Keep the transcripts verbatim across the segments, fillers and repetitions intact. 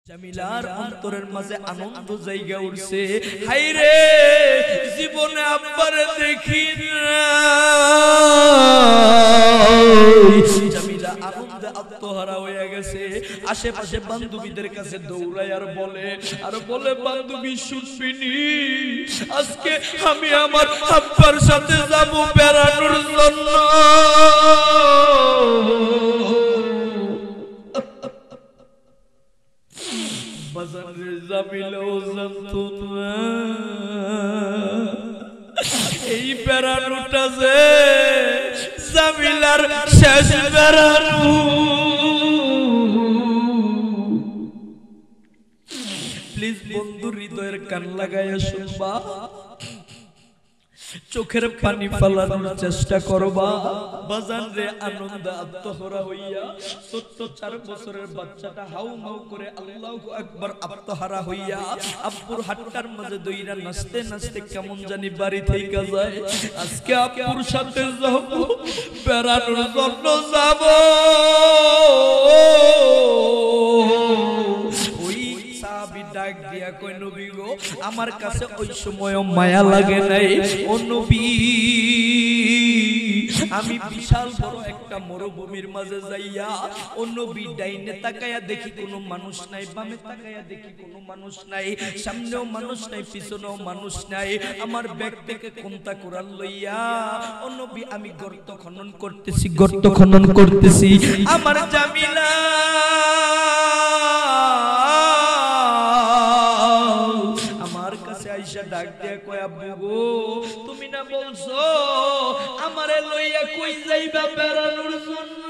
জামিলার অন্তরের মাঝে আনন্দ জায়গা উঠছে। হায়রে জীবনে আব্বারে দেখি না। জামিলা আনন্দে আত্মহারা হয়ে গেছে। আশেপাশে বান্ধবীদের কাছে দৌড়ায় আর বলে আর বলে বান্ধবী শুনবিনি, আজকে আমি আমার আব্বার সাথে যাব বেড়ানোর জন্য। এই বেড়ানোটা যে জামিলার শেষ বেড়ানো। প্লিজ বন্ধু হৃদয়ের কান লাগাইয়া শুনবা, চোখের পানি ফেলানোর চেষ্টা করবা। বাজান রে আনন্দ আত্মহারা হইয়া ছোট্ট চার বছরের বাচ্চাটা হাউ মাউ করে আল্লাহু আকবার আত্মহারা হইয়া আব্বুর হাতটার মাঝে দইরা নাচতে নাচতে কেমন জানি বাড়ি থেকে যায়। আজকে আব্বুর সাথে যাব বেড়ানোর জন্য যাব। ডাক দিয়া কই নবী গো, আমার কাছে ওই সময় মায়া লাগে নাই। ও নবী, আমি বিশাল বড় একটা মরুভূমির মাঝে যাইয়া ও নবী ডাইনে তাকায়া দেখি কোনো মানুষ নাই, বামে তাকায়া দেখি কোনো মানুষ নাই, সামনেও মানুষ নাই, পিছনেও মানুষ নাই। আমার ব্যাগ থেকে কোনটা কোরআন লইয়া ও নবী আমি গর্ত খনন করতেছি, গর্ত খনন করতেছি। আমার জামিলা ডাক দিয়া কয় আব্বু গো, তুমি না বলছো আমারে লইয়া কই যাইবা বেড়ানোর জন্য?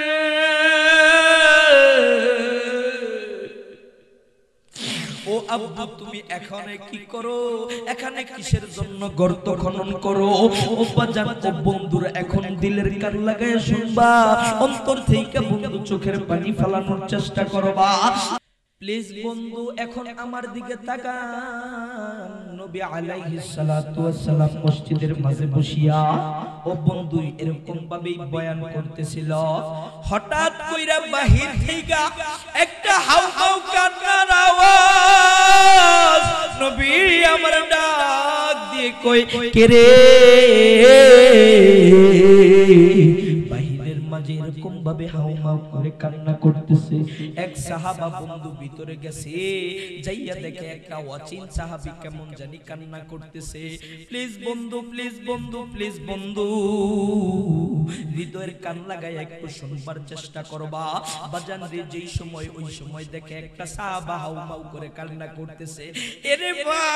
ও আব্বু তুমি এখানে কি করো? এখানে কিসের জন্য গর্ত খনন করো? ও বাজান ও বন্ধুরা এখন দিলের কান লাগায় শুনবা, অন্তর থেকে বন্ধু চোখের পানি ফেলানোর চেষ্টা করবা। প্লিজ বন্ধু এখন আমার দিকে তাকান। নবী আলাইহিস সালাতু ওয়াস সালাম মসজিদের মাঝে বসিয়া ও বন্ধু এরকম ভাবেই বয়ান করতেছিল। হঠাৎ কইরা বাহির থেকে একটা হাউ হাউ কান্নার আওয়াজ। নবী আমার ডাক দিয়ে কই কে রে? এরকম ভাবে হাউ মাউ করে কান্না করতেছে। এক সাহাবা বন্ধু ভিতরে গেছে, যাইয়া দেখে একটা অচিন সাহাবী কেমন জানি কান্না করতেছে। প্লিজ বন্ধু, প্লিজ বন্ধু, প্লিজ বন্ধু হৃদয়ের কান লাগায় একটু শুনবার চেষ্টা করবা। বাজান রে যেই সময় ওই সময় দেখে একটা সাহাবা হাউ মাউ করে কান্না করতেছে। এরে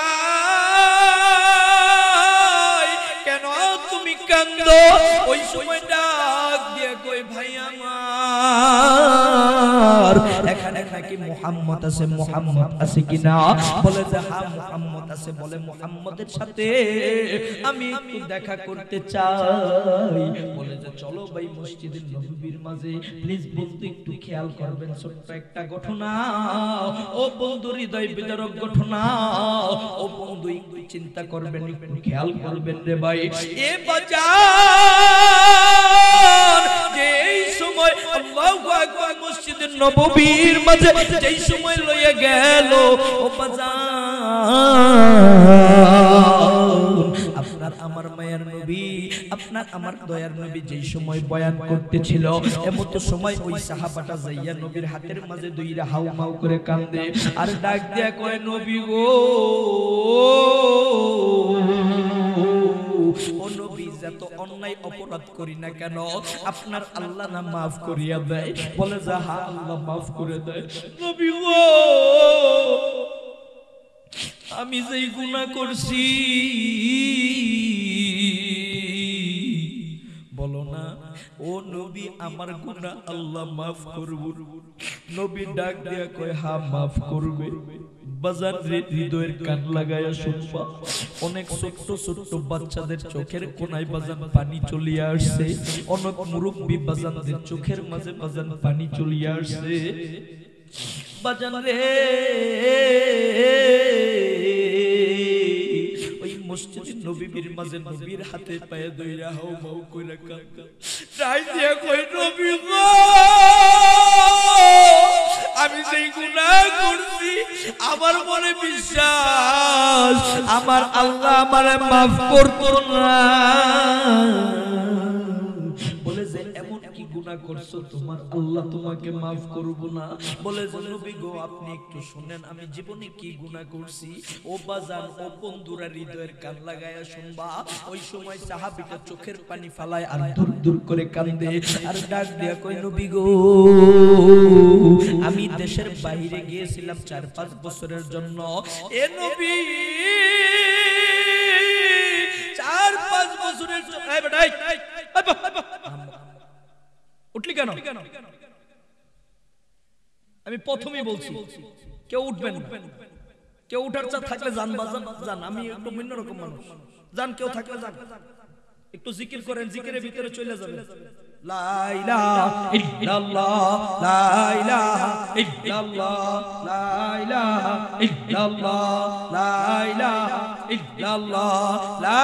ভাই কেন তুমি কান্দো? ওই সময় ডাক দিয়ে কই ভাই আমার এখানে নাকি মুহাম্মদ আছে, মুহাম্মদ আছে কিনা? বলে যে হ্যাঁ মুহাম্মদ আছে। বলে মুহাম্মদের সাথে আমি একটু দেখা করতে চাই। বলে যে চলো ভাই মসজিদের নববীর মাঝে। প্লিজ বন্ধু একটু খেয়াল করবেন, ছোট্ট একটা ঘটনা। ও বন্ধু হৃদয় বিদারক ঘটনা। ও বন্ধু একটু চিন্তা করবেন, একটু খেয়াল করবেন রে ভাই। এ বাজার যেই সময় আল্লাহু আকবার মসজিদের নববীর মাঝে যেই সময় লইয়া গেল ও বাজার, আপনার আমার মায়ের নবী, আপনার আমার দয়ার নবী যেই সময় বয়ান করতেছিল এমন তো সময় ওই সাহাবাটা যাইয়া নবীর হাতের মাঝে দুইরা হাউ মাউ করে কান্দে আর ডাক দিয়া কয় নবী গো, ও নবী যত অন্যায় অপরাধ করি না কেন আপনার আল্লাহ না মাফ করিয়া দেয়? বলে যা হ্যাঁ আল্লাহ মাফ করে দেয়। নবী গো, আমি যেই গুনাহ করছি বলো না ও নবী আমার গুনাহ আল্লাহ মাফ করব? নবী ডাক দিয়া কয় হ্যাঁ মাফ করবে। বাজার হৃদয়ের কান লাগায়া শুনবা, অনেক ছোট্ট ছোট্ট বাচ্চাদের চোখের কোনায় বাজান পানি চলিয়া আসছে। অনেক মুরব্বী বাজানদের চোখের মাঝে বাজান পানি চলিয়া আসছে। বাজান রে ওই মসজিদের নবীর মাঝে নবীর হাতে পায়ে দইরা হাও মাও কইরা কাঁদা। তাই দিয়া কই নবী গো আমি সেই গুনাহ করছি আমার মনে বিশ্বাস আমার আল্লাহ আমারে maaf করতো না বলে যে এমন কি গুনাহ করছো তোমার আল্লাহ তোমাকে maaf করব না বলে যে নবী গো আপনি একটু শুনেন আমি জীবনে কি গুনাহ করছি ও বাজান ও বন্ধুরা হৃদয়ের কান লাগায়া শুনবা ওই সময় সাহাবীটা চোখের পানি ফালায় আর দূর দূর করে কান্দে আর ডাক দিয়া কই নবী গো আমি দেশের বাইরে গিয়েছিলাম চার পাঁচ বছরের জন্য এ নবী চার পাঁচ বছরের জন্য এই বেটা উঠলি কেন আমি প্রথমেই বলছি কেউ উঠবেন না কেউ উঠার চা থাকলে জান বাজান জান আমি একটু ভিন্ন রকম মানুষ জান কেউ থাকলে জান একটু জিকির করেন জিকিরের ভিতরে চলে যাবেন লা ইলাহা ইল্লাল্লাহ লা ইলাহা ইল্লাল্লাহ লা ইলাহা ইল্লাল্লাহ লা ইলাহা ইল্লাল্লাহ লা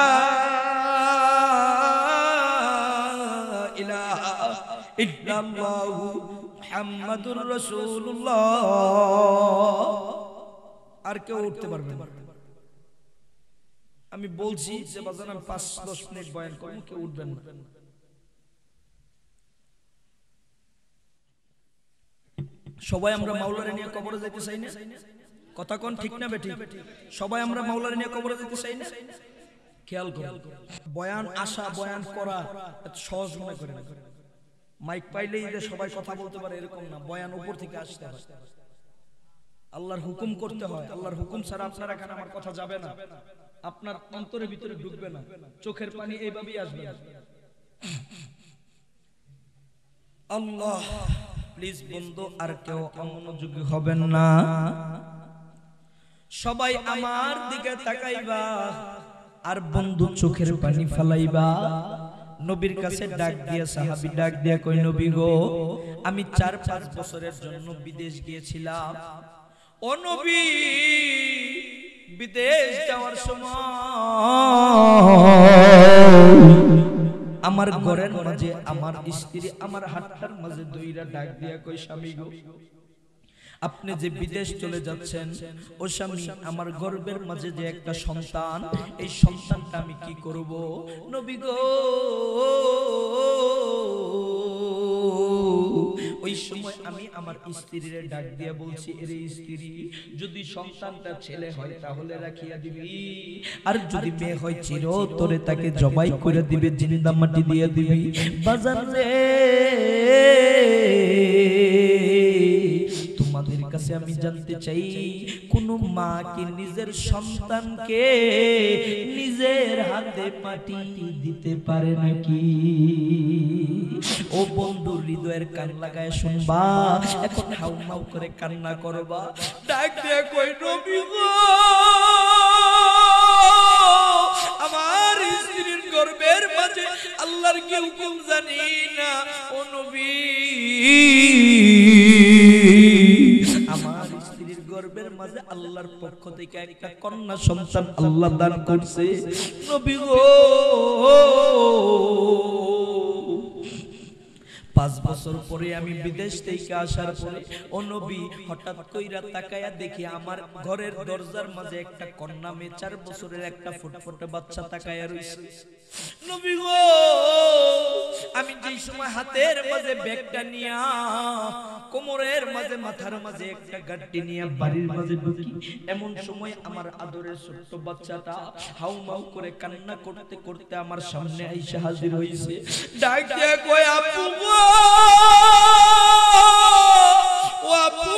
ইলাহা ইল্লাল্লাহু মুহাম্মাদুর রাসূলুল্লাহ আর কেউ উঠতে পারবে না আমি বলছি যে বাজান আমি পাঁচ দশ মিনিট বয়ান করব কেউ উঠবেন না সবাই আমরা মাওলানা নিয়ে কবরে যেতে চাই না কথা কোন ঠিক না বেটি সবাই আমরা মাওলানা নিয়ে কবরে যেতে চাই না খেয়াল করুন বয়ান আসা বয়ান করা এত সহজ মনে করেন মাইক পাইলেই যে সবাই কথা বলতে পারে এরকম না বয়ান উপর থেকে আসতে হয় আল্লাহর হুকুম করতে হয় আল্লাহর হুকুম ছাড়া আপনার এখানে আমার কথা যাবে না আপনার অন্তরের ভিতরে ঢুকবে না চোখের পানি এইভাবেই আসবে আল্লাহ প্লিজ বন্ধু আর কেউ অমনোযোগী হবেন না সবাই আমার দিকে তাকাইবা আর বন্ধু চোখের পানি ফেলাইবা নবীর কাছে ডাক দিয়া সাহাবী ডাক দিয়া কই নবী গো আমি চার পাঁচ বছরের জন্য বিদেশ গিয়েছিলাম ও নবী বিদেশ যাওয়ার সময় আমার ঘরের মাঝে আমার স্ত্রী আমার হাতটার মাঝে দইরা ডাক দিয়া কই স্বামী গো আপনি যে বিদেশ চলে যাচ্ছেন ও স্বামী আমার গর্ভের মাঝে যে একটা সন্তান এই সন্তানটা আমি কি করব নবী গো ওই সময় আমি আমার স্ত্রীরে ডাক দিয়া বলছি এরে স্ত্রী যদি সন্তানটা ছেলে হয় তাহলে রাখিয়া দিবি আর যদি মেয়ে হয় চিরতরে তাকে জবাই করে দিবে জিন্দা মাটি দিয়ে দিবি বাজার রে তোমাদের কাছে আমি জানতে চাই কোন মা কি নিজের সন্তানকে নিজের হাতে মাটি দিতে পারে নাকি ও বন্ধু হৃদয়ের কান লাগায় শুনবা এখন হাউ মাউ করে কান্না করবা ডাক দিয়ে কই নবী গো আমার স্ত্রীর গর্ভের মাঝে আল্লাহর কি হুকুম জানি না ও নবী আমার স্ত্রীর গর্ভের মাঝে আল্লাহর পক্ষ থেকে একটা কন্যা সন্তান আল্লাহ দান করছে নবী গো পাঁচ বছর পরে আমি বিদেশ থেকে আসার পরে ও নবী হঠাৎ কইরা তাকায়া দেখি আমার ঘরের দরজার মাঝে একটা কন্যা মেয়ে চার বছরের একটা ফুটফুটে বাচ্চা তাকায়া রইছে নবী গো আমি যেই সময় হাতের মাঝে ব্যাগটা নিয়া কোমরের মাঝে মাথার মাঝে একটা গাড্ডি নিয়া বাড়ির মাঝে ঢুকি এমন সময় আমার আদরের ছোট্ট বাচ্চাটা হাউমাউ করে কান্না করতে করতে আমার সামনে আইসা হাজির হইছে ডাক দিয়া কয় আপু গো ও আপু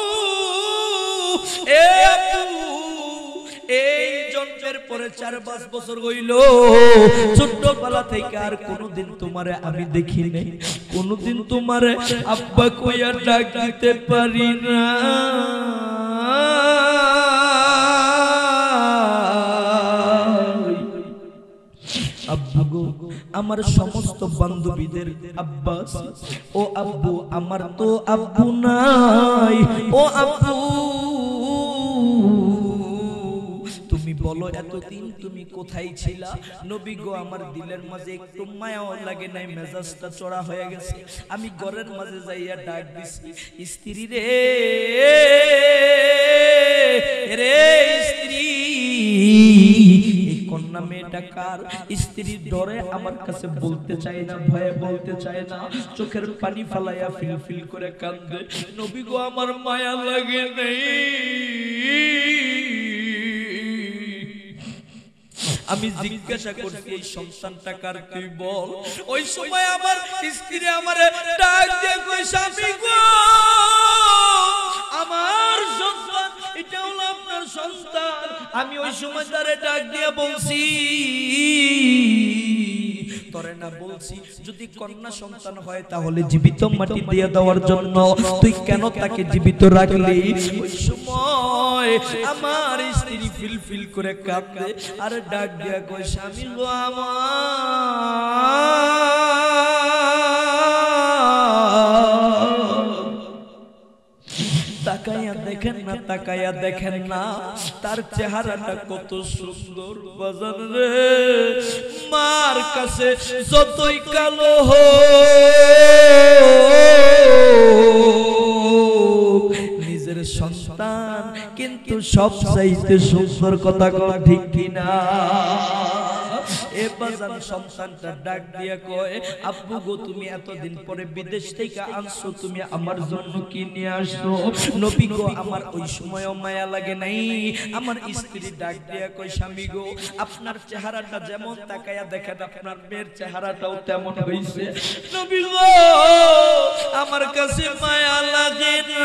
এ আপু এই জন্মের পরে চার পাঁচ বছর হইল ছোট্টবেলা থেকে আর কোনোদিন তোমারে আমি দেখি নাই কোনোদিন তোমারে আব্বা কইয়া ডাক দিতে পারি না আব্বু গো আমার সমস্ত বান্ধবীদের আব্বা ও আব্বু আমার তো আব্বু নাই ও আব্বু তুমি বলো এতদিন তুমি কোথায় ছিলা? নবী গো আমার দিলের মাঝে একটু মায়াও লাগে নাই, মেজাজটা চড়া হয়ে গেছে। আমি ঘরের মাঝে যাইয়া ডাক দিছি, স্ত্রী রে রে স্ত্রী, এই কন্যা মেয়েটা কার? স্ত্রী ডরে আমার কাছে বলতে চায় না, ভয়ে বলতে চায় না, চোখের পানি ফালাইয়া ফিল ফিল করে কান্দে। নবী গো আমার মায়া লাগে নাই। আমি জিজ্ঞাসা করছি এই সন্তানটা কার, তুই বল। ওই সময় আমার স্ত্রী আমারে ডাক দিয়ে কই, স্বামী গো আমার সন্তান, এটা হলো আপনার সন্তান। আমি ওই সময় তারে ডাক দিয়ে বলছি, তরে না বলছি যদি কন্যা সন্তান হয় তাহলে জীবিত মাটি দিয়ে দেওয়ার জন্য, তুই কেন তাকে জীবিত রাখলি? ওই সময় আমার স্ত্রী ফিল ফিল করে কাঁদে আর ডাক দিয়া কই, স্বামী গো আমার, তাকাইয়া দেখেন না, তাকাইয়া দেখেন না তার চেহারাটা কত সুন্দর বাজান রে। মার কাছে যতই কালো হোক, নিজের সন্তান কিন্তু সব চাইতে সুন্দর, কথা কও ঠিক কিনা? এ বাজান সন্তানটা ডাক দিয়া কয়, আব্বু গো তুমি এতদিন পরে বিদেশ থেকে আনছো, তুমি আমার জন্য কি নিয়ে আসছো? নবী গো আমার ওই সময়ও মায়া লাগে নাই। আমার স্ত্রী ডাক দিয়া কয়, স্বামী গো আপনার চেহারাটা যেমন তাকায়া দেখেন আপনার মেয়ের চেহারাটাও তেমন হইছে। নবী গো আমার কাছে মায়া লাগে না।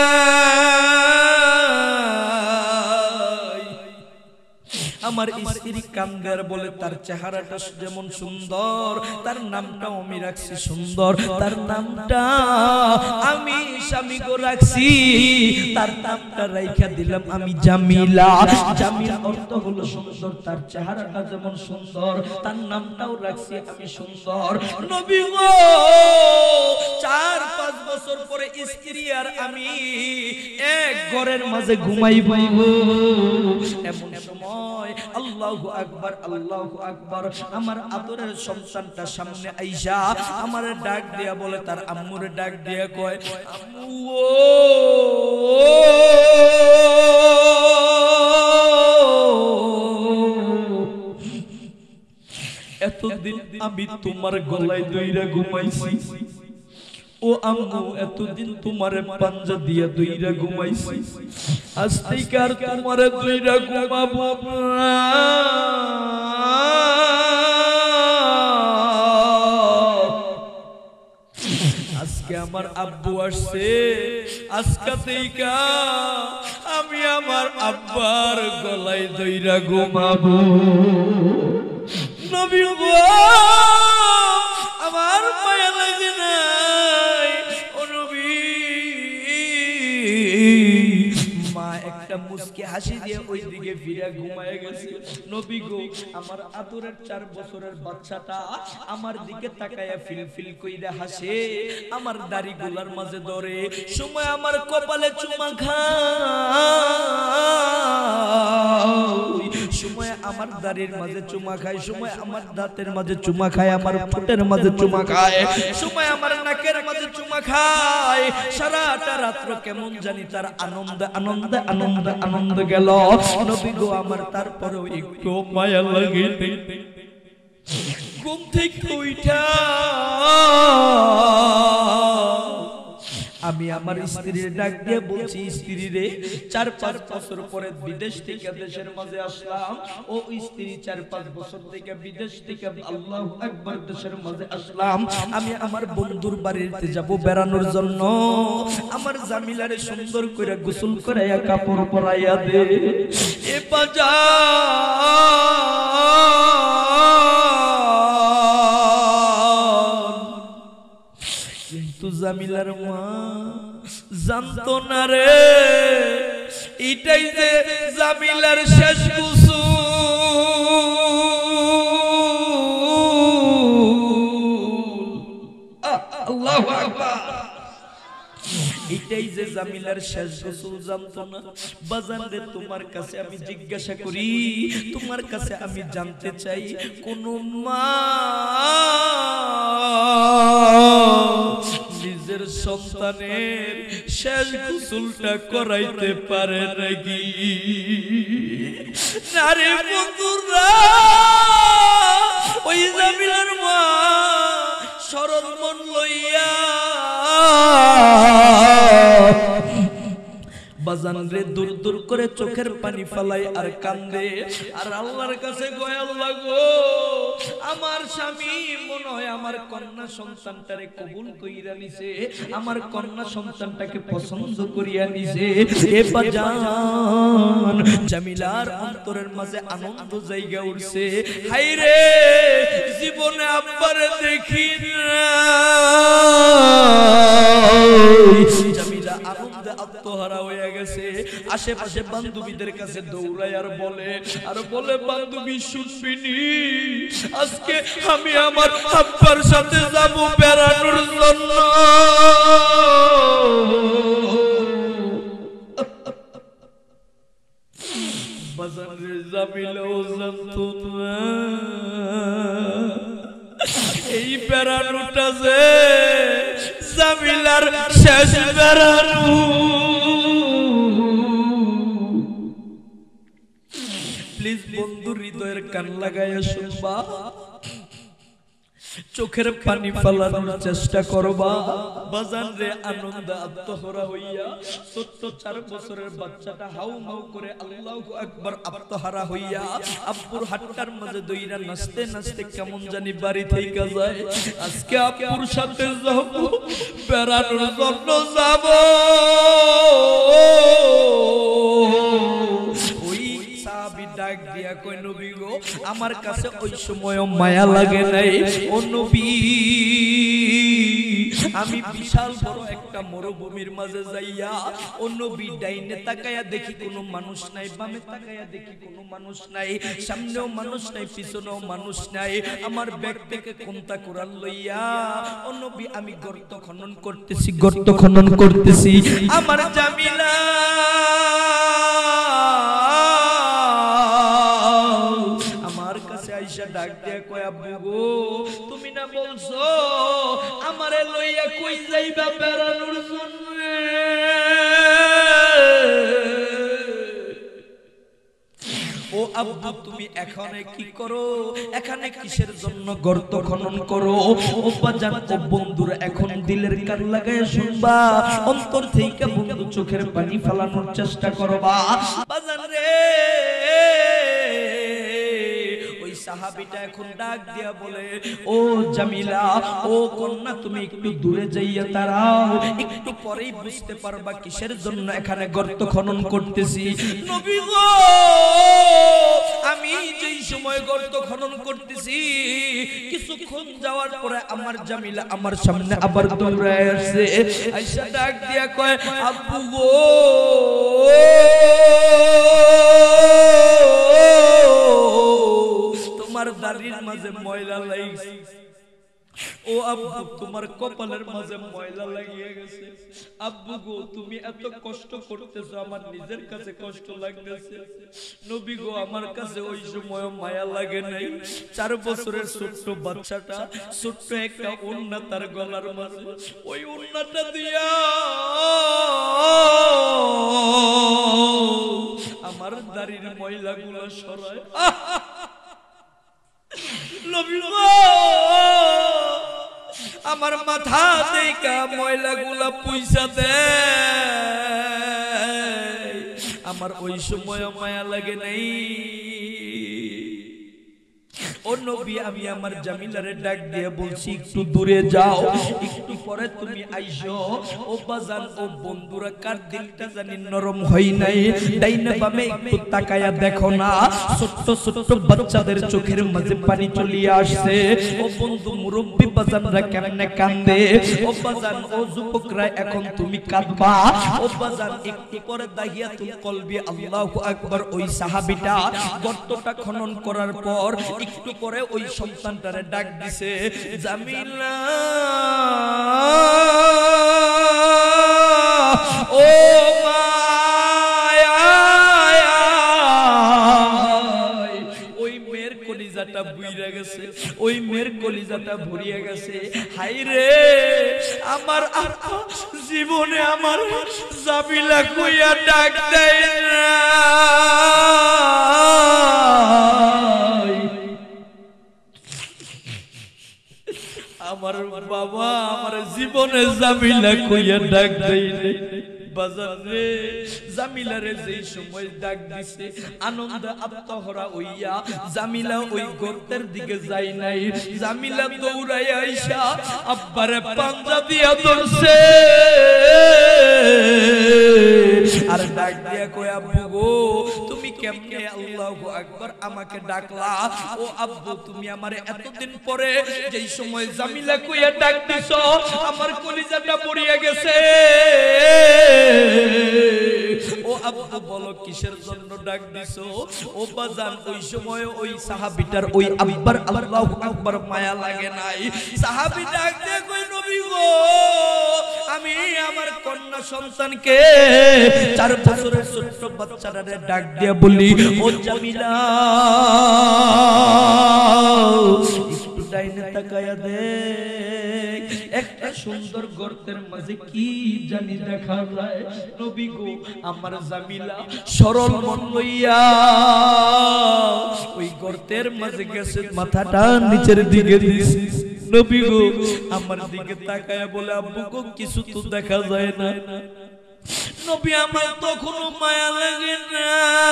আমার স্ত্রী কান্দার বলে তার চেহারাটা যেমন সুন্দর, তার নামটাও আমি রাখছি সুন্দর, তার নামটা আমি স্বামী গো রাখছি, তার নামটা রাইখা দিলাম আমি জামিলা। জামিলা অর্থ হলো সুন্দর, তার চেহারাটা যেমন সুন্দর তার নামটাও রাখছি আমি সুন্দর। নবী গো চার পাঁচ বছর পরে স্ত্রী আর আমি এক ঘরের মাঝে ঘুমাইব, এমন সময় আল্লাহু আকবার আল্লাহু আকবার, আমার আদরের সন্তানটা সামনে আইসা আমারে ডাক দিয়া বলে, তার আম্মুরে ডাক দিয়া কয়, আম্মু এতদিন আমি তোমার গলায় দইরা ঘুমাইছি, ও আম্মু এতদিন তোমারে পাঞ্জা দিয়া দইরা ঘুমাইছি, আজ থেকে আর তোমারে দইরা ঘুমাবো না। আজকে আমার আব্বু আসছে, আজকে থেকে আমি আমার আব্বার গলায় দইরা ঘুমাবো। নবী গো আমার মায়া লাগে নাই, ও নবী। মা একটা মুস্কি হাসি দিয়ে ওই দিকে ফিরে ঘুমায় গেছে। নবী গো আমার আদরের চার বছরের বাচ্চাটা আমার দিকে তাকায়া ফিল ফিল কইরা হাসে, আমার দাড়ি গুলার মাঝে ধরে, সময় আমার কপালে চুমা খায়, সময় আমার দাড়ির মাঝে চুমা খায়, সময় আমার দাঁতের মাঝে চুমা খায়, আমার ঠোঁটের মাঝে চুমা খায়, সময় আমার নাকের মাঝে চুমা খায়। সারাটা রাত্র কেমন জানি তার আনন্দ আনন্দ আনন্দ আনন্দ গেল। নবী গো আমার তারপরেও একটু মায়া লাগে, ঘুম থেকে উঠা আমি আমার স্ত্রীর ডাক দিয়ে বলছি, স্ত্রী রে চার পাঁচ বছর পরে বিদেশ থেকে দেশের মাঝে আসলাম, ও স্ত্রী চার পাঁচ বছর থেকে বিদেশ থেকে আল্লাহু আকবার দেশের মাঝে আসলাম, আমি আমার বন্ধুর বাড়িতে যাব বেড়ানোর জন্য, আমার জামিলারে সুন্দর করে গোসল করাইয়া কাপড় পরাইয়া দে। এ কিন্তু জামিলার মা জানতো না রে এটাই যে জামিলার শেষ গোসল। আল্লাহু আকবার। এইটাই যে জামিলার শেষ গোসল জানতো না। বাজান রে তোমার কাছে আমি জিজ্ঞাসা করি, তোমার কাছে আমি জানতে চাই, কোন মা নিজের সন্তানের শেষ গোসলটা করাইতে পারে নাকি? নারে বন্ধুরা, ওই জামিলার মা সরল মন লইয়া বাজান রে দূর দূর করে চোখের পানি ফালাই আর কান্দে আর আল্লাহর কাছে কয়, আল্লাহ গো, আমার স্বামী মনে হয় আমার কন্যা সন্তানটারে কবুল কইরা নিছে, আমার কন্যা সন্তানটাকে পছন্দ করিয়া নিছে। এ বাজান, জামিলার অন্তরের মাঝে আনন্দ জায়গা উঠছে। হাই রে, জীবনে আব্বারে দেখি না। জামিলা আনন্দে আত্মহারা হয়ে গেছে। আশেপাশে বান্ধবীদের কাছে দৌড়ায় আর বলে আর বলে বান্ধবী শুনবিনি, আজকে আমি আমার আব্বার সাথে যাব বেড়ানোর জন্য। বাজারে জামিলাও জানতো না এই বেড়ানোটা যে জামিলার শেষ বেড়ানো। প্লিজ বন্ধু, হৃদয়ের কান লাগাইয়া শুনবা, চোখের পানি ফেলানোর চেষ্টা করবা। বাজান রে আনন্দ আত্মহারা হইয়া ছোট্ট চার বছরের বাচ্চাটা হাউ মাউ করে আল্লাহু আকবার আত্মহারা হইয়া আব্বুর হাতটার মাঝে দইরা নাচতে নাচতে কেমন জানি বাড়ি থেকে যায়। আজকে আব্বুর সাথে যাব, বেড়ানোর জন্য যাব। ডাক দিয়া কই, নবী গো, আমার কাছে ওই সময় মায়া লাগে নাই। ও নবী, আমি বিশাল বড় একটা মরুভূমির মাঝে যাইয়া, ও নবী, ডাইনে তাকায়া দেখি কোনো মানুষ নাই, বামে তাকায়া দেখি কোনো মানুষ নাই, সামনেও মানুষ নাই, পিছনেও মানুষ নাই। আমার ব্যাগ থেকে কোনটা কোরআন লইয়া, ও নবী, আমি গর্ত খনন করতেছি, গর্ত খনন করতেছি। আমার জামিলা ডাক দিয়া কয়, আব্বু গো, তুমি না বলছো আমারে লইয়া কই যাইবা বেড়ানোর জন্য? ও আব্বু, তুমি এখানে কি করো? এখানে কিসের জন্য গর্ত খনন করো? ও বাজান, ও বন্ধুরা, এখন দিলের কান লাগায় শুনবা, অন্তর থেকে বন্ধু চোখের পানি ফেলানোর চেষ্টা করবা। বাজান রে, সাহাবীটা এখন ডাক দিয়া বলে, ও জামিলা, ও কন্যা, তুমি একটু দূরে যাইয়া দাঁড়াও, একটু পরেই বুঝতে পারবা কিসের জন্য এখানে গর্ত খনন করতেছি। নবী গো, আমি যেই সময় গর্ত খনন করতেছি, কিছুক্ষণ যাওয়ার পরে আমার জামিলা আমার সামনে আবার দৌড়ায় আসছে। আয়েশা ডাক দিয়া কয়, আব্বু গো, তোমার দাড়ির মাঝে ময়লা লাগছে। ও আব্বু, তোমার কপালের মাঝে ময়লা লাগিয়ে গেছে। আব্বু গো, তুমি এত কষ্ট করতেছো, আমার নিজের কাছে কষ্ট লাগতেছে। নবী গো, আমার কাছে ওই সময় মায়া লাগে নাই। চার বছরের ছোট্ট বাচ্চাটা, ছোট্ট একটা ওড়না তার গলার মাঝে, ওই ওড়নাটা দিয়া আমার দাড়ির ময়লাগুলো সরায়। নবী গো, আমার মাথা থেকে ময়লাগুলা পয়সা দেয়, আমার ওই সময় মায়া লাগে নাই। ও নবী, আমি আমার জামিলারে ডাক দিয়ে বলছি, একটু দূরে যাও, একটু পরে তুমি আইসো। ও বাজান, ও বন্ধুরা, কার দিলটা জানি নরম হয় নাই? ডাইনে বামে একটু তাকায়া দেখো না, ছোট্ট ছোট্ট বাচ্চাদের চোখের মাঝে পানি চলিয়ে আসছে। ও বন্ধু, মুরব্বী বাজানরা কেমনে কান্দে? ও বাজান, ও যুবকরা, এখন তুমি কাঁদবা। ও বাজান, একটু পরে দাহিয়াতুল কলবি আল্লাহু আকবার, ওই সাহাবীটা গর্তটা খনন করার পর একটু পরে ওই সন্তানটারে ডাক দিছে, জামিলা বুইরা গেছে, ওই মেয়ের কলিজাটা ভরিয়া গেছে। হাই রে আমার আব্বা জীবনে আমার জামিলা কইয়া ডাক দেয় না, আমার বাবা আমার জীবনে জামিলা কইয়া ডাক দেয় না। বাজার রে জামিলারে যেই সময় ডাক দিছে আনন্দ আত্মহরা হইয়া জামিলা ওই গর্তের দিকে যায় নাই। জামিলা দৌড়াই আইসা আব্বারে পাঞ্জা দিয়া ধরছে আর ডাক দিয়া কয় আব্বু গো তুমি কেমনে আল্লাহু আকবার আমাকে ডাকলা? ও আব্বু তুমি আমারে এতদিন পরে যেই সময় জামিলা কইয়া ডাক দিছো আমার কলিজাটা পড়িয়া গেছে। ও আব্বু বলো কিসের জন্য ডাক দিছো? ও বাজান ওই সময় ওই সাহাবীটার ওই আব্বার আল্লাহু আকবার মায়া লাগে নাই। সাহাবী ডাক দিয়ে কই নবী গো আমি আমার কন্যা সন্তানকে চার বছরের ছোট্ট বাচ্চাটারে ডাক দিয়া বলি ও জামিলা একটু ডাইনে তাকায়া দেখ একটা সুন্দর গর্তের মাঝে কি জানি দেখা যায়। নবী গো আমার জামিলা সরল মন লইয়া ওই গর্তের মাঝে গেছে, মাথাটা নিচের দিকে দিয়েছে। নবী গো আমার দিকে তাকায়া বলে আব্বু গো কিছু তো দেখা যায় না। নবী আমার তখনও মায়া লাগে না।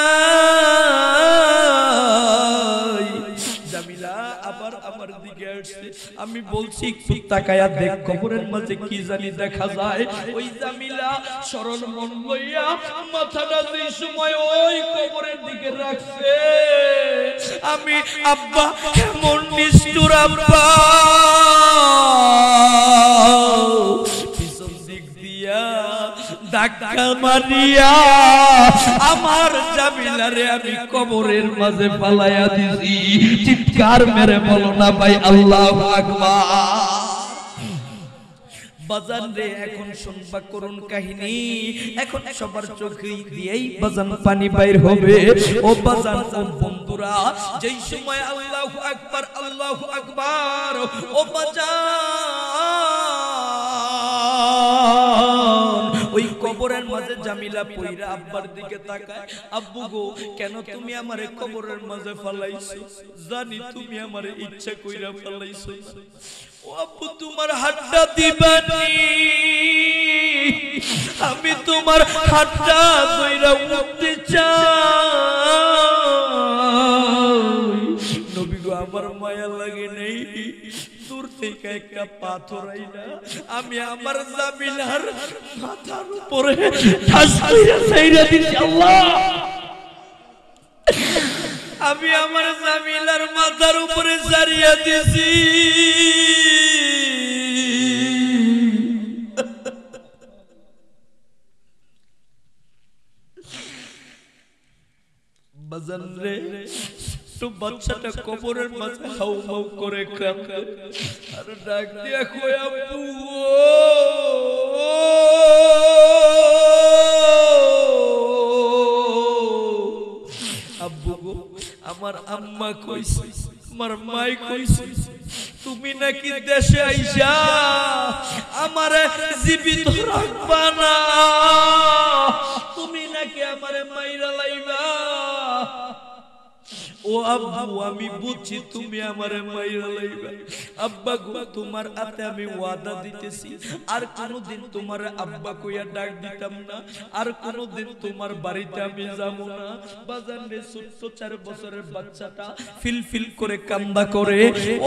জামিলা আবার আমার দিকে আসছে, আমি বলছি একটু তাকায়া দেখ কবরের মাঝে কি জানি দেখা যায়। ওই জামিলা সরল মন লইয়া মাথাটা যেই সময় ওই কবরের দিকে রাখছে আমি আব্বা কেমন নিষ্ঠুর আব্বা পিছন দিক দিয়া ধাক্কা মারিয়া আমার জামিলারে আমি কবরের মাঝে পালাইয়া দিছি। চিৎকার মেরে বলো না ভাই আল্লাহু আকবার। বাজান রে এখন শুনবা করুন কাহিনী, এখন সবার চোখে দিয়েই বাজান পানি বাইর হবে। ও বাজান ও বন্ধুরা যেই সময় আল্লাহু আকবার আল্লাহু আকবার ও বাজান ওই কবরের মাঝে জামিলা পইরা আব্বার দিকে তাকায়, আব্বু গো কেন তুমি আমারে কবরের মাঝে ফালাইছো? জানি তুমি আমারে ইচ্ছা কইরা ফালাইছো। ও আব্বু তোমার হাতটা দিবানি, আমি তোমার হাতটা ধইরা উঠতে চাই। নবী গো আমার মায়া লাগে নেই, দূর থেকে একটা পাথর আইনা আমি আমার জামিলার মাথার উপরে ঠাস কইরা ছাইরা দিছি। আল্লাহ আমি আমার জামিলার মাথার উপরে ছাড়িয়া দিছি। বাজান রে তো বাচ্চাটা কবরের মাঝে হাউ মাউ করে কাঁদে আর ডাক দিয়া কয় আব্বু আব্বু গো আমার আম্মা কইছে আমার মাই কইছে তুমি নাকি দেশে আইসা আমারে জীবিত রাখবা না, তুমি নাকি আমারে মাইরা লাইবা। ও আব্বু আমি বুঝছি তুমি আমারে মাইরা লাইবা। আব্বা গো তোমার হাতে আমি ওয়াদা দিতেছি আর কোনদিন তোমার আব্বা কইয়া ডাক দিতাম না, আর কোনদিন তোমার বাড়িতে আমি যাব না। বাজান রে ছোট্ট চার বছরের বাচ্চাটা ফিল ফিল করে কান্না করে। ও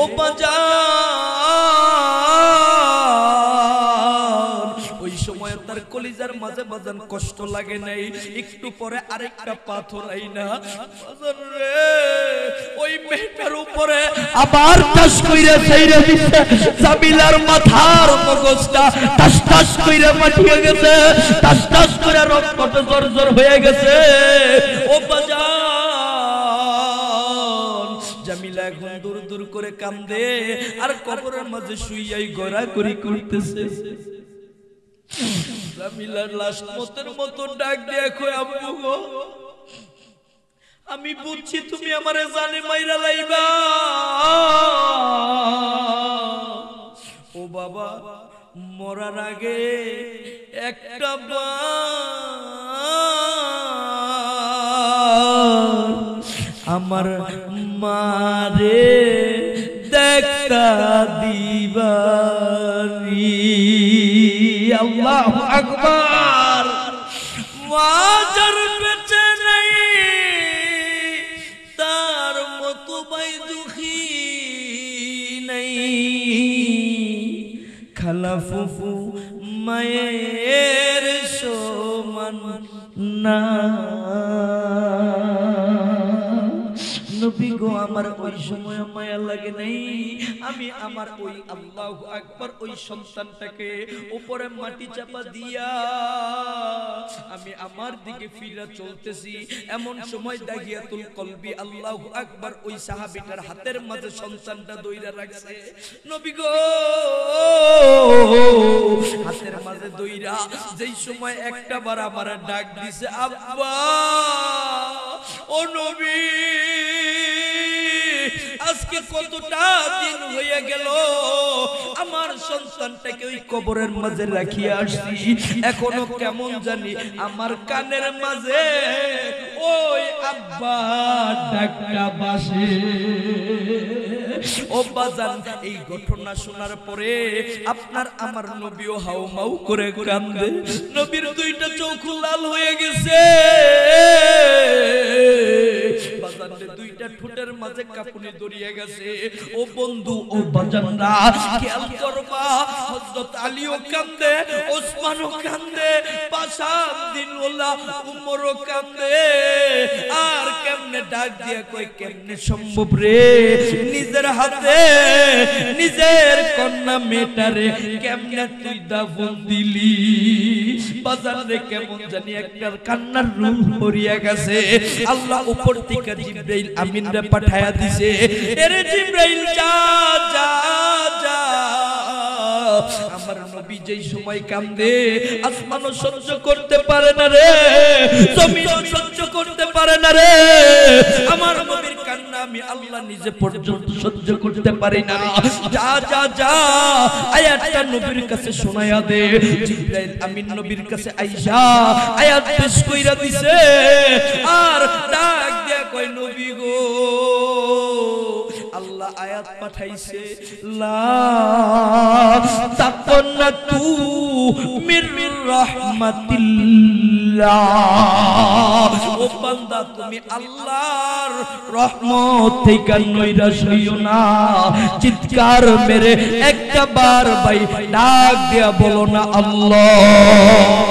বাজান ওই সময় তার কলিজার মাঝে বাজান কষ্ট লাগে নাই, একটু পরে আরেকটা পাথর আইনা বাজান রে ওই মেয়েটার উপরে আবার টাস কইরা ছাইরা দিছে। জামিলার মাথার মগজটা টাস টাস কইরা মাটিয়ে গেছে, টাস টাস করে রক্তটা জর্জর হয়ে গেছে। ও বাজান জামিলা এখন দূর দূর করে কান্দে আর কবরের মাঝে শুইয়াই গড়াগড়ি করতেছে। জামিলার লাশ মতের মতো ডাক দিয়ে কয় আব্বু গো আমি বুঝছি তুমি আমারে জানে মাইরা লাইবা। ও বাবা, মরার আগে একটা বার আমার মারে দেখা দিবারি। আল্লাহু আকবার। মাজার বেঁচে নাই তার মতো ভাই দুঃখী নাই। খালা ফুফু মায়ের সমান না। নবী গো, আমার ওই সময় মায়া লাগে নাই। আমি আমার ওই আল্লাহু আকবার ওই সন্তানটাকে উপরে মাটি চাপা দিয়া আমি আমার দিকে ফিরে চলতেছি। এমন সময় দাগিয়াতুল কলবি আল্লাহু আকবার ওই সাহাবীটার হাতের মাঝে সন্তানটা দইরা রাখছে। নবী গো, হাতের মাঝে দইরা যেই সময় একটা বার আমার ডাক দিছে, আব্বা ও নবী, আজকে কতটা দিন হয়ে গেল আমার সন্তানটাকে ওই কবরের মাঝে রাখিয়ে আসছি, এখনো কেমন জানি আমার কানের মাঝে ওই আব্বা ডাকটা বাসে। ও বাজান, এই ঘটনা শোনার পরে আপনার আমার নবীও হাউমাউ করে কান্দে। নবীর দুইটা চোখ লাল হয়ে গেছে। বাজানরে দুইটা ঠোঁটের মাঝে কাঁপুনি দড়িয়ে গেছে। ও বন্ধু, ও বাজানরা খেয়াল করবা, হযরত আলীও কান্দে, ওসমানও কান্দে, পাশাদ্দিন ওলা উমরও কান্দে। আর কেমনে ডাক দিয়া কই, কেমনে সম্ভব রে নিজের হাতে নিজের কন্যা মেয়েটারে কেমনে তুই দাফন দিলি? বাজারে কেমন জানি একটা কান্নার রূপ ভরিয়া গেছে। আল্লাহ উপর থেকে জিবরাইল আমিনরে পাঠায়া দিছে, এরে জিবরাইল যা যা যা। আমার নবী যেই সময় কান্দে আসমানও সহ্য করতে পারে না রে, জমিনও সহ্য করতে পারে না রে। আমার নবীর কান্না আমি আল্লাহ নিজে পর্যন্ত সহ্য করতে পারি না। যা যা যা, আয়াতটা নবীর কাছে শোনায়া দে। জিবরাইল আমিন নবীর কাছে আইসা আয়াত পেশ কইরা দিছে। আর ডাক দিয়া কই, নবী গো, আল্লাহ আয়াত পাঠাইছে, লা তাকনাতু মির রাহমাতিল্লাহ। ও বান্দা, তুমি আল্লাহর রহমত থেকে নৈরাশ হইও না। চিৎকার মেরে একটা বার ভাই ডাক দিয়া বলো না আল্লাহ।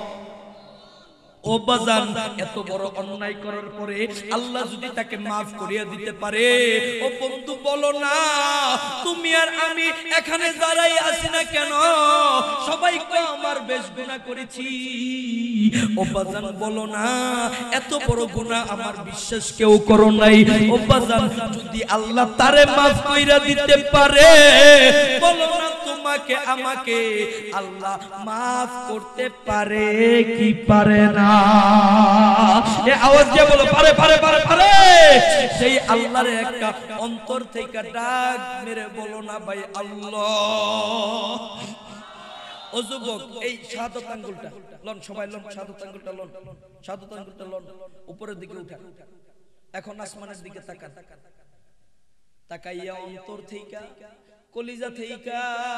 ও বাজান, এত বড় অন্যায় করার পরে আল্লাহ যদি তাকে মাফ করিয়া দিতে পারে, ও বন্ধু বলো না, তুমি আর আমি এখানে দাঁড়াই আছি না কেন? সবাই তো আমার বেশ গুনাহ করেছি। ও বাজান বলো না, এত বড় গুনাহ আমার বিশ্বাস কেউ করো নাই। ও বাজান, যদি আল্লাহ তারে মাফ কইরা দিতে পারে, বলো না তোমাকে আমাকে আল্লাহ মাফ করতে পারে কি পারে না? এ আওয়াজ দিয়ে বলো, পারে পারে পারে পারে। সেই আল্লাহর একটা অন্তর থেকে ডাক মেরে বলো না ভাই আল্লাহ। ও যুবক, এই শাহাদাত আঙ্গুলটা লন, সবাই লন, শাহাদাত আঙ্গুলটা লন, শাহাদাত আঙ্গুলটা লন, উপরের দিকে উঠা। এখন আসমানের দিকে তাকান, তাকাইয়া অন্তর থেকে, কলিজা থেকে,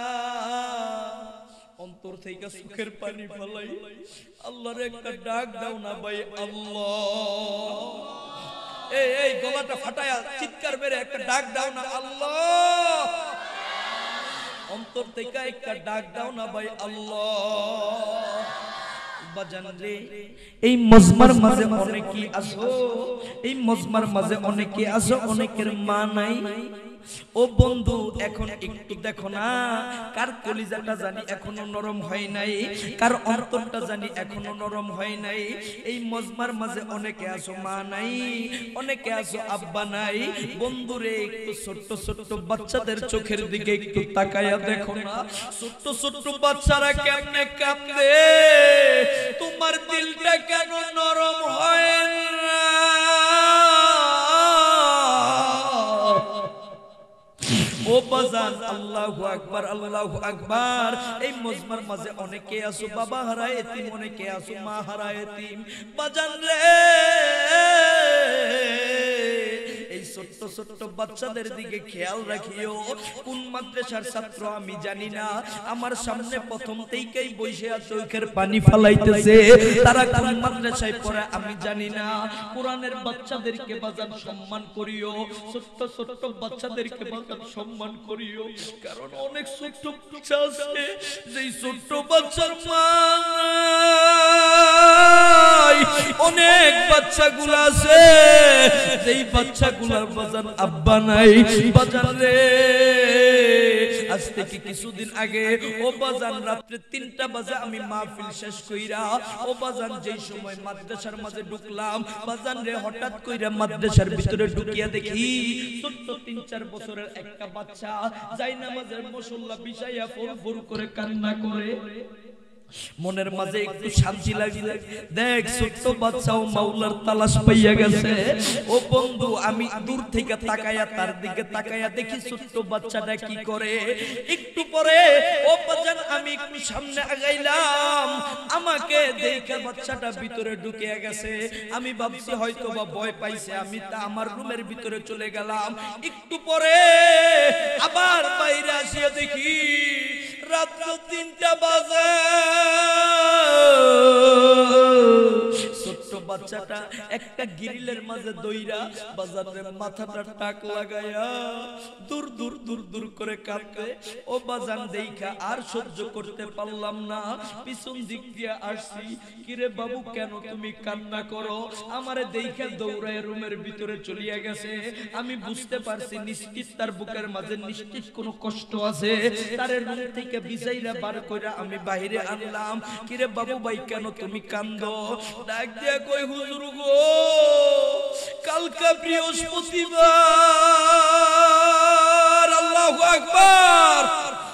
অন্তর থেকে সুখের পানি ফলাই আল্লাহর একটা ডাক দাও না ভাই আল্লাহ। এই এই গলাটা ফাটায়া চিৎকার মেরে একটা ডাক দাও না আল্লাহ। অন্তর থেকে একটা ডাক দাও না ভাই আল্লাহ। বাজান রে, এই মজমার মাঝে অনেকেই আছো, এই মজমার মাঝে অনেকে আছো, অনেকের মা নাই। ও বন্ধু, এখন একটু দেখো না, কার কলিজাটা জানি এখনো নরম হয় নাই, কার অন্তরটা জানি এখনো নরম হয় নাই। এই মজমার মাঝে অনেকে আছো মা নাই, অনেকে আছো আব্বা নাই। বন্ধুরে, একটু ছোট্ট ছোট্ট বাচ্চাদের চোখের দিকে একটু তাকায়া দেখো না, ছোট্ট ছোট্ট বাচ্চারা কেমনে কাঁদে। তোমার দিলটা কেন নরম হয় না? বাজান আল্লাহু আকবার আল্লাহু আকবার। এই মজমার মাঝে অনেকে আছো বাবা হারা এতিম, অনেকে আছো মা হারা এতিম। বাজান রে এই ছোট্ট ছোট্ট বাচ্চাদের দিকে খেয়াল রাখিও। কোন মাদ্রাসার ছাত্র আমি জানি না, আমার সামনে প্রথম থেকেই বসে আছে চোখের পানি ফালাইতেছে। তারা কোন মাদ্রাসায় পড়ে আমি জানি না। কোরআনের বাচ্চাদেরকে বাজান সম্মান করিও, ছোট্ট ছোট্ট বাচ্চাদেরকে বাজান সম্মান করিও। কারণ অনেক ছোট্ট বাচ্চা আছে যেই ছোট্ট বাচ্চার মা অনেক বাচ্চাগুলো আছে যেই বাচ্চাগুলোর বাজান আব্বা নাই। বাজান রে আজ থেকে কিছুদিন আগে ও বাজান রাত্রে তিনটা বাজে আমি মাহফিল শেষ কইরা ও বাজান যেই সময় মাদ্রাসার মাঝে ঢুকলাম, বাজান রে হঠাৎ কইরা মাদ্রাসার ভিতরে ঢুকিয়া দেখি ছোট্ট তিন চার বছরের একটা বাচ্চা যাই নামাজের মুসল্লা বিছাইয়া ফোর ফোর করে কান্না করে। মনের মাঝে একটু শান্তি লাগছে। দেখ ছোট্ট বাচ্চাও মাওলার তালাশ পাইয়া গেছে। ও বন্ধু আমি দূর থেকে তাকায়া তার দিকে তাকায়া দেখি ছোট্ট বাচ্চাটা কি করে। একটু পরে ও বাজান আমি একটু সামনে আগাইলাম, আমাকে দেখে বাচ্চাটা ভিতরে ঢুকিয়া গেছে। আমি ভাবছি হয়তো বা ভয় পাইছে, আমি তা আমার রুমের ভিতরে চলে গেলাম। একটু পরে আবার বাইরে আসিয়া দেখি রাত্র তিনটা বাজে ছোট্ট বাচ্চাটা একটা গ্রিলের মাঝে দইরা বাজারের মাথাটা টাক লাগায়া দূর দূর দূর দূর করে কাঁদে। ও বাজান দেখা আর সহ্য করতে পারলাম না, পিছন দিক দিয়ে আসছি। কিরে বাবু কেন তুমি কান্না করো? আমারে দেখা দৌড়ায় রুমের ভিতরে চলিয়া গেছে। আমি বুঝতে পারছি নিশ্চিত তার বুকের মাঝে নিশ্চিত কোনো কষ্ট আছে। তার রুম থেকে বিজাইরা বার কইরা আমি বাইরে আনলাম। কিরে বাবু ভাই কেন তুমি কান্দো? ডাক দিয়া কই হুজুর গো কালকা বৃহস্পতিবার, আল্লাহু আকবার,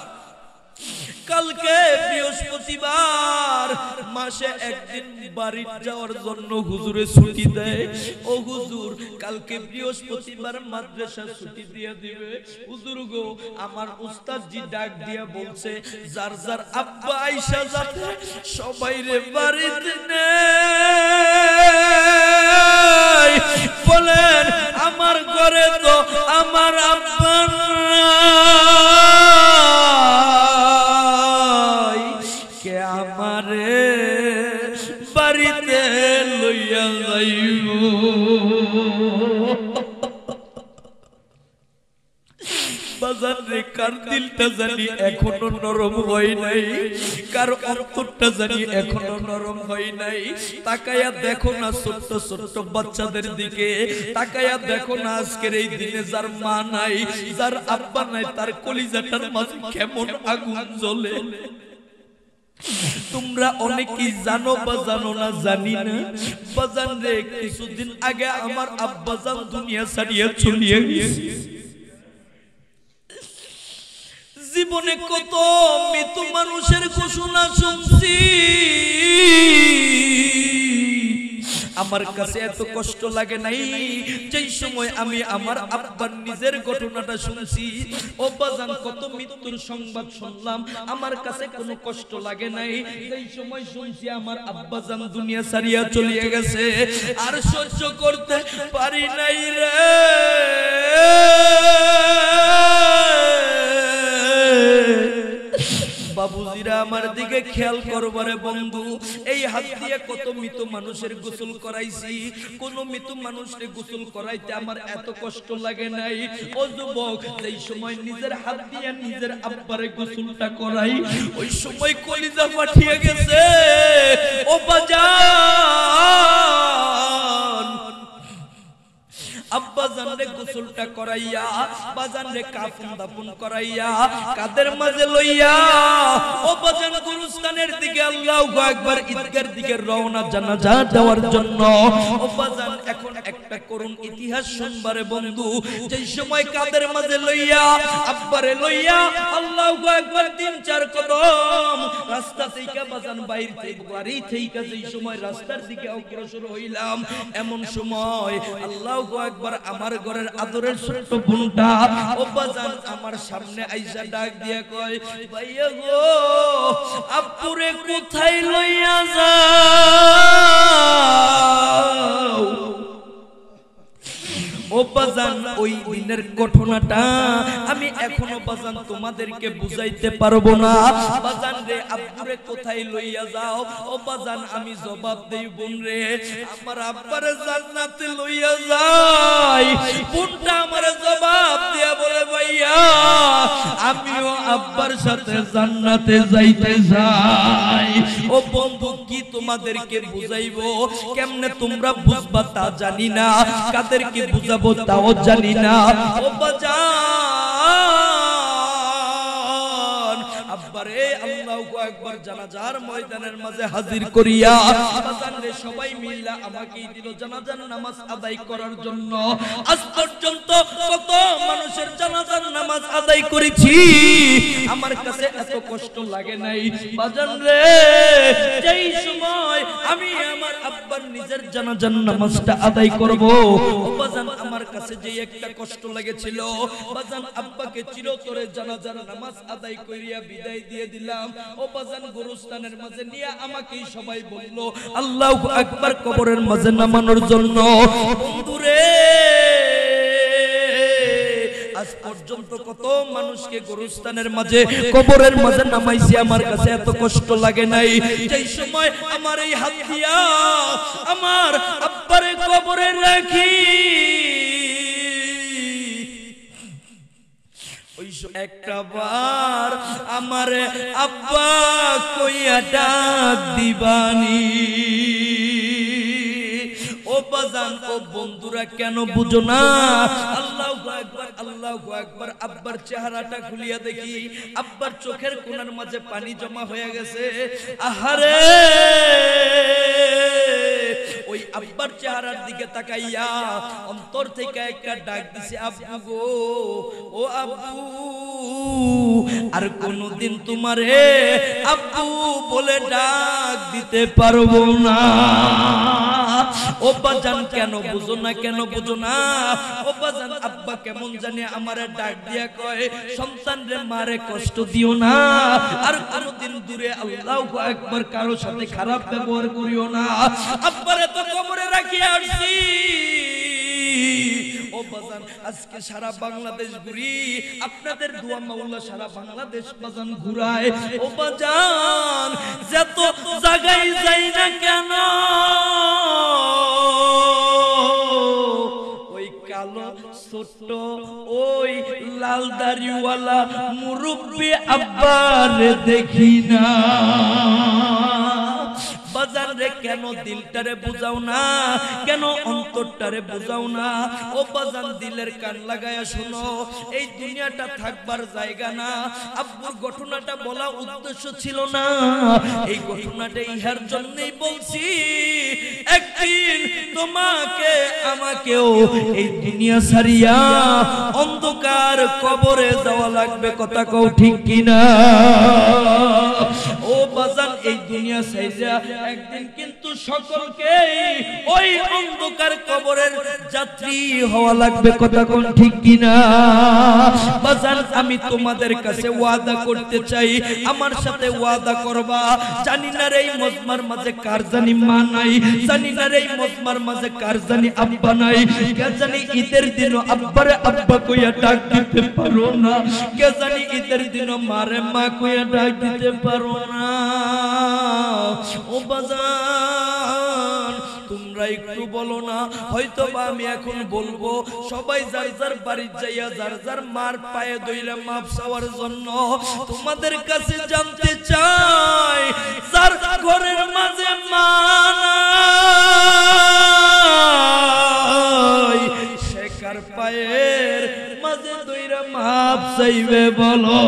কালকে বৃহস্পতিবার মাসে একদিন বাড়ি যাওয়ার জন্য হুজুরে ছুটি দেয়। ও হুজুর কালকে বৃহস্পতিবার মাদ্রাসা ছুটি দিয়ে দিবে। হুজুর গো আমার উস্তাদ জি ডাক দিয়া বলছে যার যার আব্বা আয়েশা যাতে সবাই রে বাড়িতে নেই। বলেন আমার ঘরে তো আমার আব্বা কে আমারে বাড়িতে লইয়া যাইব। বাজার রে কার দিলটা জানি এখনো নরম হয় নাই, কার অন্তরটা জানি এখনো নরম হয় নাই। তাকায়া দেখো না ছোট্ট ছোট্ট বাচ্চাদের দিকে, তাকায়া দেখো না আজকের এই দিনে যার মা নাই যার আব্বা নাই তার কলিজাটার মাঝে কেমন আগুন জ্বলে। তোমরা অনেকেই জানো বা জানো না জানি না। বাজান রে কিছুদিন আগে আমার আব্বাজান দুনিয়া ছাড়িয়া চলিয়া গেছে। জীবনে কত মৃত মানুষের ঘোষণা শুনছি, আমার কাছে এত কষ্ট লাগে নাই যেই সময় আমি আমার আব্বার নিজের ঘটনাটা শুনছি। ও বাজান কত মৃত্যুর সংবাদ শুনলাম, আমার কাছে কোনো কষ্ট লাগে নাই যেই সময় শুনছি আমার আব্বাজান দুনিয়া ছাড়িয়া চলিয়া গেছে। আর সহ্য করতে পারি নাই রে বাবুজিরা আমার দিকে খেয়াল করবারে বন্ধু। এই হাত দিয়ে কত মৃত মানুষের গোসল করাইছি, কোন মৃত মানুষের গোসল করাইতে আমার এত কষ্ট লাগে নাই। ও যুবক এই সময় নিজের হাত দিয়ে নিজের আব্বারে গোসলটা করাই, ওই সময় কলিজা পাঠিয়ে গেছে। ও বাজান আব্বা জানরে গোসলটা করাইয়া বাজান রে কাফন দাফন করাইয়া কাদের মাঝে লইয়া ও বাজান গুরুস্থানের দিকে আল্লাহু আকবার ঈদগার দিকে রওনা জানাজা দেওয়ার জন্য। ও বাজান এখন একটা করুণ ইতিহাস শুনবারে বন্ধু। যেই সময় কাদের মাঝে লইয়া আব্বারে লইয়া আল্লাহু আকবার তিন চার কদম রাস্তা থেকে বাজান বাইরে থেকে বাড়ি থেকে যেই সময় রাস্তার দিকে অগ্রসর হইলাম, এমন সময় আল্লাহু আকবার আমার ঘরের আদরের ছোট্ট বোনটা ও বাজান আমার সামনে আইসা ডাক দিয়া কয় ভাইয়া গো আপুরে কোথায় লইয়া যাও ও বাজান ওই দিনের ঘটনাটা আমি এখনো বাজান তোমাদেরকে বুঝাইতে পারবো না বাজান রে আব্বুরে কোথায় লইয়া যাও ও বাজান আমি জবাব দেই বোন রে আমার আব্বারে জান্নাতে লইয়া যাই বোনটা আমার জবাব দিয়া বলে ভাইয়া আমিও আব্বার সাথে জান্নাতে যাইতে চাই ও বন্ধু কি তোমাদেরকে বুঝাইবো কেমনে তোমরা বুঝবা তা জানি না কাদেরকে বুঝাবো তাও জানি না ও বাজান আব্বারে আল্লাহু আকবার জানাজার ময়দানের মাঝে হাজির করিয়া বাজান রে সবাই মিল্লা আমাকেই দিল জানাজার নামাজ আদায় করার জন্য আজ পর্যন্ত কত মানুষের জানাজার নামাজ আদায় করেছি আমার কাছে এত কষ্ট লাগে নাই বাজান রে যেই সময় আমি আমার আব্বার নিজের জানাজার নামাজটা আদায় করব ও বাজান আমার কাছে যে একটা কষ্ট লেগেছিল বাজান আব্বাকে চিরতরে জানাজার নামাজ আদায় করিয়া বিদায় দিয়ে দিলাম ও বাজান গোরস্থানের মাঝে নিয়ে আমাকেই সবাই বলল আল্লাহু আকবার কবরের মাঝে নামানোর জন্য বন্ধুরে আজ পর্যন্ত কত মানুষকে গোরস্থানের মাঝে কবরের মাঝে নামাইছি আমার কাছে এত কষ্ট লাগে নাই যেই সময় আমার এই হাত দিয়া আমার আব্বারে কবরে রাখি একটা বার আমার আব্বা কইয়া ডাক দিবানি ও বাজান ও বন্ধুরা কেন বুঝো না আল্লাহু আকবার আল্লাহু আকবার আব্বার চেহারাটা খুলিয়া দেখি আব্বার চোখের কোণার মাঝে পানি জমা হয়ে গেছে আহারে ওই আব্বার চেহারার দিকে তাকাইয়া অন্তর থেকে একটা ডাক দিছে আব্বু গো ও আব্বু আর কোনদিন তোমারে আব্বু বলে ডাক দিতে পারবো না ও বাজান কেন বুঝো না কেন বুঝো না ও বাজান আব্বা কেমন জানে আমারে ডাক দিয়া কয় সন্তান রে মারে কষ্ট দিও না আর কোনদিন দূরে আল্লাহু আকবার কারো সাথে খারাপ ব্যবহার করিও না আব্বারে তো কবরে রাখিয়া আসছি ও বাজান আজকে সারা বাংলাদেশ ঘুরি আপনাদের দোয়া মাওলা সারা বাংলাদেশ বাজান ঘুরায় ও বাজান যত জায়গায় যাই না কেন ওই কালো ছোট্ট ওই লাল দাড়িওয়ালা মুরব্বি আব্বারে দেখি না বাজান রে কেন দিলটারে বুঝাও না কেন অন্তরটারে বুঝাও না ও বাজান দিলের কান লাগায়া শোনো এই দুনিয়াটা থাকবার জায়গা না আব্বুর ঘটনাটা বলা উদ্দেশ্য ছিল না এই ঘটনাটা ইহার জন্যই বলছি একদিন তোমাকে আমাকেও এই দুনিয়া ছাড়িয়া অন্ধকার কবরে যাওয়া লাগবে কথা কও ঠিক কিনা ও বাজান এই দুনিয়া ছাইরা একদিন কিন্তু সকলকে ওই অন্ধকার কবরের যাত্রী হওয়া লাগবে কথা কোন ঠিক কিনা বাজান আমি তোমাদের কাছে ওয়াদা করতে চাই আমার সাথে ওয়াদা করবা জানি না রে মজমার মাঝে কার জানি মা নাই জানি না রে মজমার মাঝে কার জানি আব্বা নাই কে জানি ঈদের দিন আব্বারে আব্বা কইয়া ডাক দিতে পারো না কে জানি ঈদের দিন মারে মা কইয়া ডাক দিতে পারো না ও বাজান তোমরা একটু বলো না হয়তো বা আমি এখন বলবো সবাই যার যার বাড়ি যাইয়া যার যার মার পায়ে ধইরা মাপ চাওয়ার জন্য তোমাদের কাছে জানতে চাই যার ঘরের মাঝে মা নাই সে কার পায়ের মাঝে ধইরা মাপ চাইবে বলো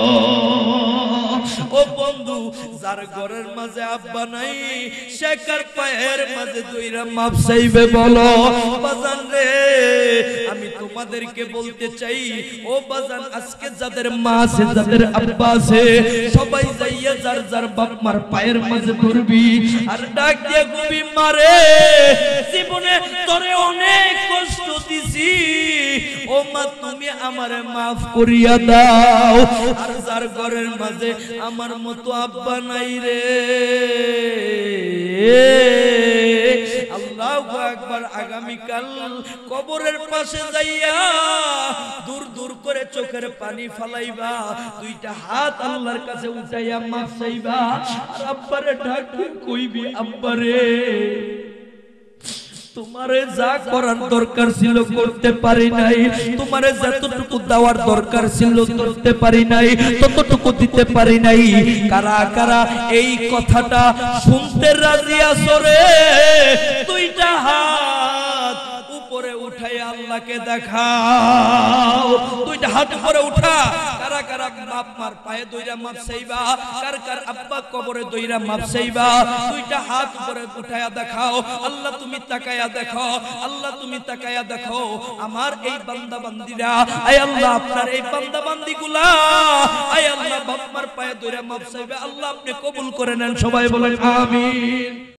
ও বন্ধু যার ঘরের মাঝে আব্বা নাই সে কার পায়ের মাঝে দুইরা মাপ চাইবে বলো বাজান রে আমি তোমাদেরকে বলতে চাই ও বাজান আজকে যাদের মা আছে যাদের আব্বা আছে সবাই যাইয়া যার যার বাপ মার পায়ের মাঝে ধরবি আর ডাক দিয়ে কবি মারে জীবনে তোরে অনেক কষ্ট দিছি ও মা তুমি আমারে maaf করিয়া দাও আর যার ঘরের মাঝে আমার মতো আব্বা নাই রে আল্লাহু আকবার আগামী কাল কবরের পাশে যাইয়া দূর দূর করে চোখের পানি ফালাইবা দুইটা হাত আল্লাহর কাছে উঠাইয়া maaf চাইবা আর আব্বারে ডাক কইবি আব্বারে তোমারে যা করার দরকার ছিল করতে পারি নাই তোমারে যতটুকু দেওয়ার দরকার ছিল করতে পারি নাই ততটুকু দিতে পারি নাই কারা কারা এই কথাটা শুনতে রাজি আছো রে দুইটা হাত উপরে উঠাই আল্লাহকে দেখাও দুইটা হাত উপরে উঠা কারা কারা বাপ মার পায়ে দইরা maaf চাইবা কার কার আব্বা কবরে দইরা maaf চাইবা দুইটা হাত উপরে উঠায়া দেখাও আল্লাহ তুমি তাকায়া দেখো আল্লাহ তুমি তাকায়া দেখো আমার এই বান্দা বান্দীরা আয় আল্লাহ আপনার এই বান্দা বান্দীগুলা আয় আল্লাহ বাপ মার পায়ে দইরা maaf চাইবে আল্লাহ আপনি কবুল করে নেন সবাই বলেন আমিন।